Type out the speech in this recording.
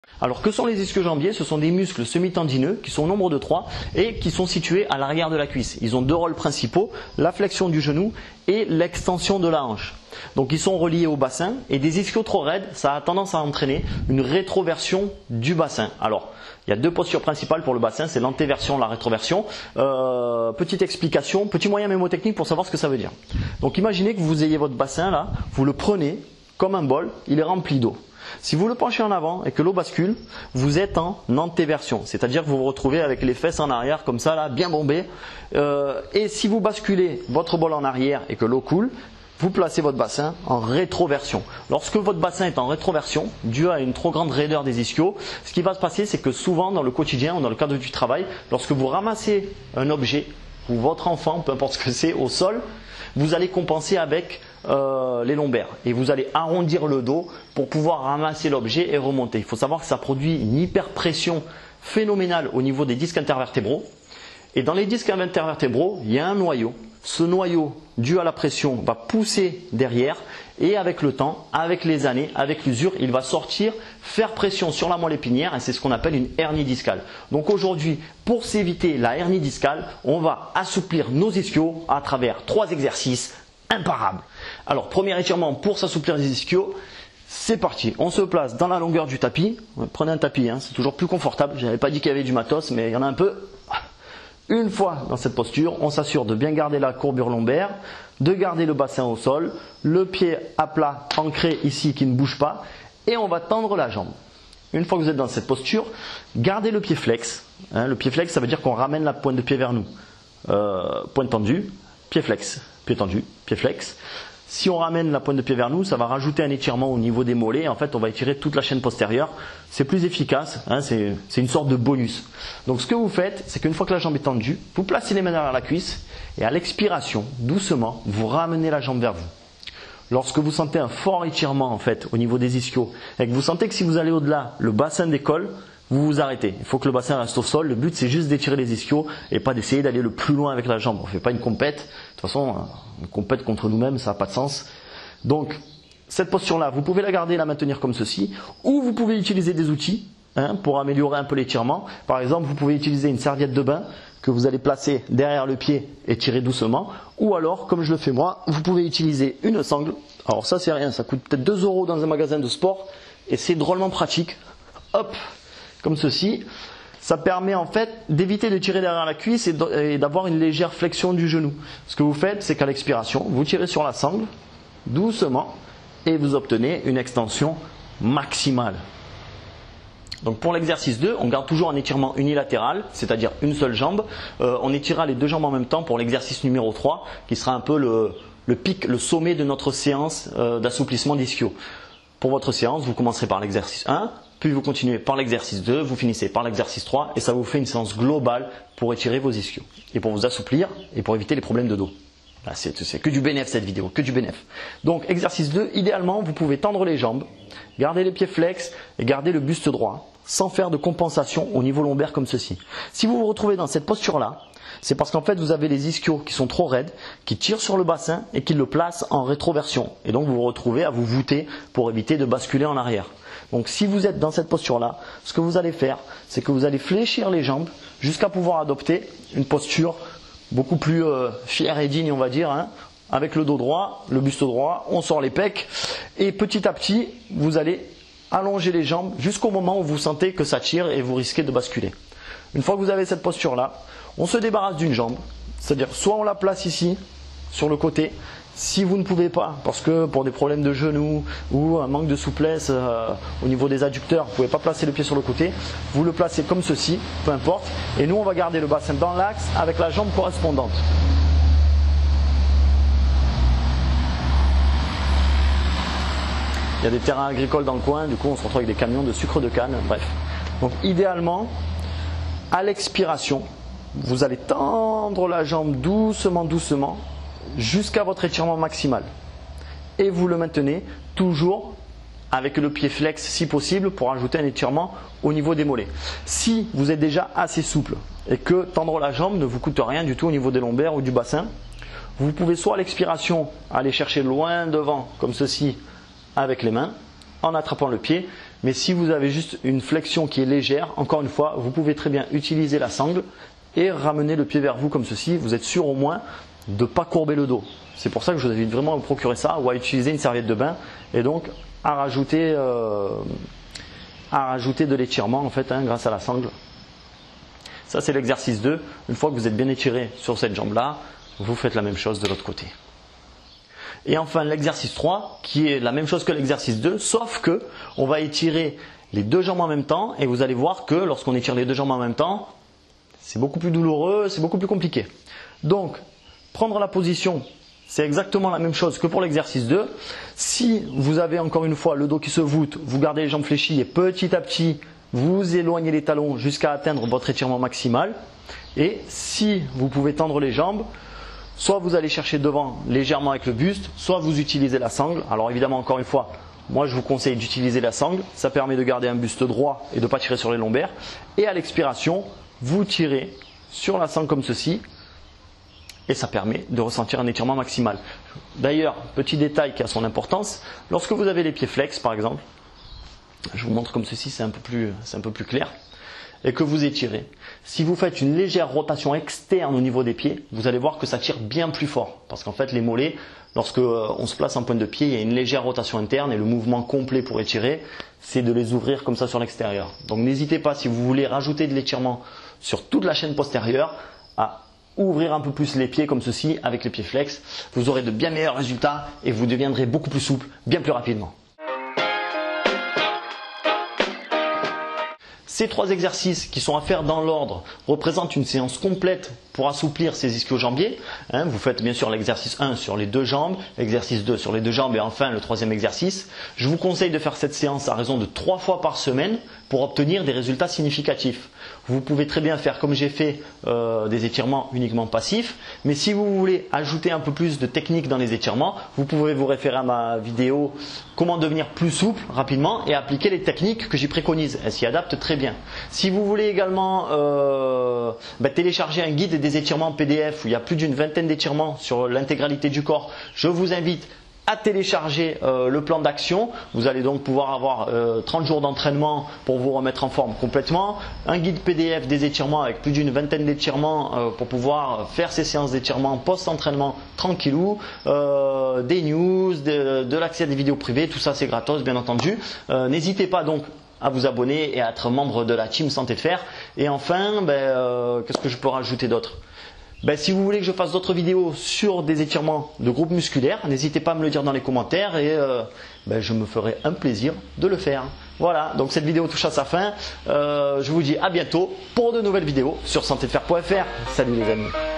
Alors que sont les ischio-jambiers? Ce sont des muscles semi-tendineux qui sont au nombre de 3 et qui sont situés à l'arrière de la cuisse. Ils ont deux rôles principaux, la flexion du genou et l'extension de la hanche. Donc ils sont reliés au bassin et des ischios trop raides, ça a tendance à entraîner une rétroversion du bassin. Alors, il y a deux postures principales pour le bassin, c'est l'antéversion, la rétroversion. Petite explication, petit moyen mémotechnique pour savoir ce que ça veut dire. Donc imaginez que vous ayez votre bassin là, vous le prenez comme un bol, il est rempli d'eau. Si vous le penchez en avant et que l'eau bascule, vous êtes en antéversion, c'est-à-dire que vous vous retrouvez avec les fesses en arrière comme ça là, bien bombées. Et si vous basculez votre bol en arrière et que l'eau coule, vous placez votre bassin en rétroversion. Lorsque votre bassin est en rétroversion, dû à une trop grande raideur des ischios, ce qui va se passer, c'est que souvent dans le quotidien ou dans le cadre du travail, lorsque vous ramassez un objet ou votre enfant, peu importe ce que c'est, au sol, vous allez compenser avec les lombaires et vous allez arrondir le dos pour pouvoir ramasser l'objet et remonter. Il faut savoir que ça produit une hyperpression phénoménale au niveau des disques intervertébraux. Et dans les disques intervertébraux, il y a un noyau. Ce noyau, dû à la pression, va pousser derrière et avec le temps, avec les années, avec l'usure, il va sortir, faire pression sur la moelle épinière et c'est ce qu'on appelle une hernie discale. Donc aujourd'hui, pour s'éviter la hernie discale, on va assouplir nos ischios à travers 3 exercices imparables. Alors, premier étirement pour s'assouplir les ischios, c'est parti. On se place dans la longueur du tapis. Prenez un tapis, hein, c'est toujours plus confortable. Je n'avais pas dit qu'il y avait du matos, mais il y en a un peu. Une fois dans cette posture, on s'assure de bien garder la courbure lombaire, de garder le bassin au sol, le pied à plat ancré ici qui ne bouge pas et on va tendre la jambe. Une fois que vous êtes dans cette posture, gardez le pied flex. Le pied flex, ça veut dire qu'on ramène la pointe de pied vers nous. Pointe tendue, pied flex, pied tendu, pied flex. Si on ramène la pointe de pied vers nous, ça va rajouter un étirement au niveau des mollets. En fait, on va étirer toute la chaîne postérieure. C'est plus efficace, hein, c'est une sorte de bonus. Donc ce que vous faites, c'est qu'une fois que la jambe est tendue, vous placez les mains derrière la cuisse et à l'expiration, doucement, vous ramenez la jambe vers vous. Lorsque vous sentez un fort étirement en fait au niveau des ischios et que vous sentez que si vous allez au-delà, le bassin décolle, vous vous arrêtez. Il faut que le bassin reste au sol. Le but, c'est juste d'étirer les ischios et pas d'essayer d'aller le plus loin avec la jambe. On ne fait pas une compète. De toute façon, une compète contre nous-mêmes, ça n'a pas de sens. Donc, cette posture-là, vous pouvez la garder et la maintenir comme ceci. Ou vous pouvez utiliser des outils pour améliorer un peu l'étirement. Par exemple, vous pouvez utiliser une serviette de bain que vous allez placer derrière le pied et tirer doucement. Ou alors, comme je le fais moi, vous pouvez utiliser une sangle. Alors ça, c'est rien. Ça coûte peut-être 2 € dans un magasin de sport. Et c'est drôlement pratique. Hop, comme ceci, ça permet en fait d'éviter de tirer derrière la cuisse et d'avoir une légère flexion du genou. Ce que vous faites, c'est qu'à l'expiration, vous tirez sur la sangle, doucement, et vous obtenez une extension maximale. Donc pour l'exercice 2, on garde toujours un étirement unilatéral, c'est-à-dire une seule jambe. On étirera les 2 jambes en même temps pour l'exercice numéro 3, qui sera un peu le pic, le sommet de notre séance d'assouplissement d'ischio. Pour votre séance, vous commencerez par l'exercice 1, puis vous continuez par l'exercice 2, vous finissez par l'exercice 3 et ça vous fait une séance globale pour étirer vos ischios et pour vous assouplir et pour éviter les problèmes de dos. Là, c'est que du bénéf cette vidéo, que du bénéf. Donc exercice 2, idéalement vous pouvez tendre les jambes, garder les pieds flex et garder le buste droit sans faire de compensation au niveau lombaire comme ceci. Si vous vous retrouvez dans cette posture-là, c'est parce qu'en fait vous avez les ischios qui sont trop raides, qui tirent sur le bassin et qui le placent en rétroversion. Et donc vous vous retrouvez à vous voûter pour éviter de basculer en arrière. Donc si vous êtes dans cette posture-là, ce que vous allez faire, c'est que vous allez fléchir les jambes jusqu'à pouvoir adopter une posture beaucoup plus fière et digne, on va dire, avec le dos droit, le buste droit, on sort les pecs et petit à petit, vous allez allonger les jambes jusqu'au moment où vous sentez que ça tire et vous risquez de basculer. Une fois que vous avez cette posture-là, on se débarrasse d'une jambe, c'est-à-dire soit on la place ici, sur le côté. Si vous ne pouvez pas, parce que pour des problèmes de genoux ou un manque de souplesse au niveau des adducteurs, vous ne pouvez pas placer le pied sur le côté, vous le placez comme ceci, peu importe. Et nous, on va garder le bassin dans l'axe avec la jambe correspondante. Il y a des terrains agricoles dans le coin, du coup on se retrouve avec des camions de sucre de canne, bref. Donc idéalement, à l'expiration, vous allez tendre la jambe doucement, doucement, jusqu'à votre étirement maximal. Et vous le maintenez toujours avec le pied flex si possible pour ajouter un étirement au niveau des mollets. Si vous êtes déjà assez souple et que tendre la jambe ne vous coûte rien du tout au niveau des lombaires ou du bassin, vous pouvez soit à l'expiration aller chercher loin devant comme ceci avec les mains en attrapant le pied, Mais si vous avez juste une flexion qui est légère, encore une fois, vous pouvez très bien utiliser la sangle et ramener le pied vers vous comme ceci. Vous êtes sûr au moins de ne pas courber le dos. C'est pour ça que je vous invite vraiment à vous procurer ça ou à utiliser une serviette de bain et donc à rajouter de l'étirement en fait, grâce à la sangle. Ça c'est l'exercice 2. Une fois que vous êtes bien étiré sur cette jambe-là, vous faites la même chose de l'autre côté. Et enfin l'exercice 3 qui est la même chose que l'exercice 2, sauf que on va étirer les deux jambes en même temps et vous allez voir que lorsqu'on étire les deux jambes en même temps, c'est beaucoup plus douloureux, c'est beaucoup plus compliqué. Donc prendre la position, c'est exactement la même chose que pour l'exercice 2. Si vous avez encore une fois le dos qui se voûte, vous gardez les jambes fléchies et petit à petit vous éloignez les talons jusqu'à atteindre votre étirement maximal. Et si vous pouvez tendre les jambes, soit vous allez chercher devant légèrement avec le buste, soit vous utilisez la sangle. Alors évidemment, encore une fois, moi je vous conseille d'utiliser la sangle. Ça permet de garder un buste droit et de ne pas tirer sur les lombaires. Et à l'expiration, vous tirez sur la sangle comme ceci. Et ça permet de ressentir un étirement maximal. D'ailleurs, petit détail qui a son importance, lorsque vous avez les pieds flex par exemple, je vous montre comme ceci, c'est un peu plus clair, et que vous étirez. Si vous faites une légère rotation externe au niveau des pieds, vous allez voir que ça tire bien plus fort. Parce qu'en fait, les mollets, lorsque on se place en pointe de pied, il y a une légère rotation interne et le mouvement complet pour étirer, c'est de les ouvrir comme ça sur l'extérieur. Donc n'hésitez pas, si vous voulez rajouter de l'étirement sur toute la chaîne postérieure, à ouvrir un peu plus les pieds comme ceci avec les pieds flex. Vous aurez de bien meilleurs résultats et vous deviendrez beaucoup plus souple, bien plus rapidement. Ces 3 exercices qui sont à faire dans l'ordre représentent une séance complète pour assouplir ces ischio-jambiers. Vous faites bien sûr l'exercice 1 sur les 2 jambes, l'exercice 2 sur les 2 jambes et enfin le 3e exercice. Je vous conseille de faire cette séance à raison de 3 fois par semaine pour obtenir des résultats significatifs. Vous pouvez très bien faire comme j'ai fait des étirements uniquement passifs, mais si vous voulez ajouter un peu plus de technique dans les étirements, vous pouvez vous référer à ma vidéo comment devenir plus souple rapidement et appliquer les techniques que j'y préconise. Elles s'y adaptent très bien. Si vous voulez également télécharger un guide des étirements PDF où il y a plus d'une vingtaine d'étirements sur l'intégralité du corps, je vous invite à télécharger le plan d'action. Vous allez donc pouvoir avoir 30 jours d'entraînement pour vous remettre en forme complètement. Un guide PDF des étirements avec plus d'une vingtaine d'étirements pour pouvoir faire ces séances d'étirement post-entraînement tranquillou. Des news, de l'accès à des vidéos privées, tout ça c'est gratos bien entendu. N'hésitez pas donc à vous abonner et à être membre de la team Santé Fer. Et enfin, qu'est-ce que je peux rajouter d'autre ? Si vous voulez que je fasse d'autres vidéos sur des étirements de groupes musculaires, n'hésitez pas à me le dire dans les commentaires et je me ferai un plaisir de le faire. Voilà, donc cette vidéo touche à sa fin. Je vous dis à bientôt pour de nouvelles vidéos sur santéfer.fr. Salut les amis.